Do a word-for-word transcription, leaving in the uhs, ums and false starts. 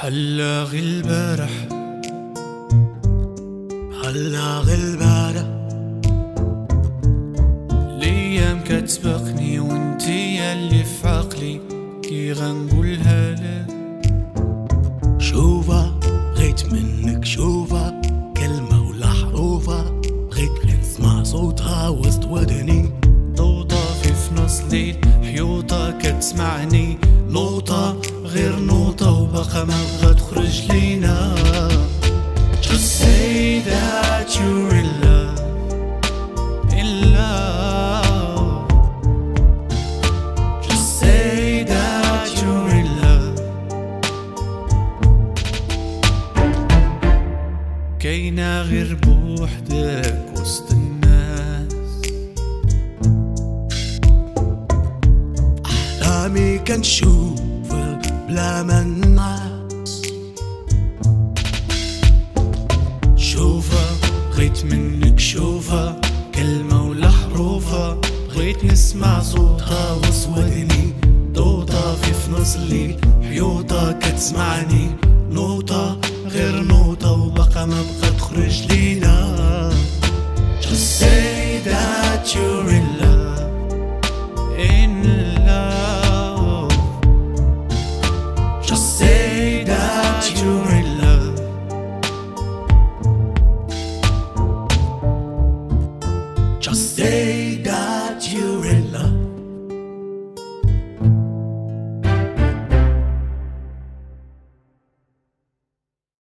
هلا البارح هلا البارح الايام كتسبقني وانتي ياللي في عقلي كي غنقولها لك. شوفها بغيت منك، شوفها كلمة ولا حروفها، بغيت غير نسمع صوتها وسط ودني. ضو طافي في نص ليل، حيوطة كتسمعني، نوطة غير نوطة وبقى ما بغا تخرج لينا. Just say that you're in love, in love. Just say that you're in love. كاينة غير بوحدك وسط الناس، أحلامي كنشوفها بلا ما نعس. شوفها بغيت منك، شوفها كلمة ولا حروفها، بغيت نسمع صوتها وسط ودني. ضو طافي في نص الليل، حيوطة كتسمعني، نوطة غير نوطة وبقى ما بقى